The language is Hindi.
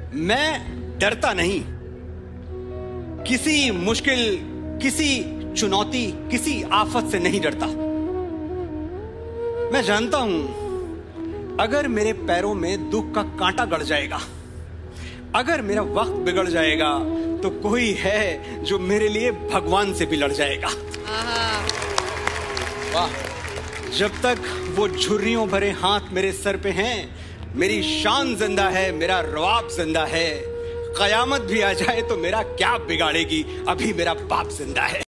मैं डरता नहीं, किसी मुश्किल, किसी चुनौती, किसी आफत से नहीं डरता। मैं जानता हूं अगर मेरे पैरों में दुख का कांटा गड़ जाएगा, अगर मेरा वक्त बिगड़ जाएगा, तो कोई है जो मेरे लिए भगवान से भी लड़ जाएगा। वाह! जब तक वो झुर्रियों भरे हाथ मेरे सर पे हैं, मेरी शान जिंदा है, मेरा रवाब जिंदा है। कयामत भी आ जाए तो मेरा क्या बिगाड़ेगी, अभी मेरा बाप जिंदा है।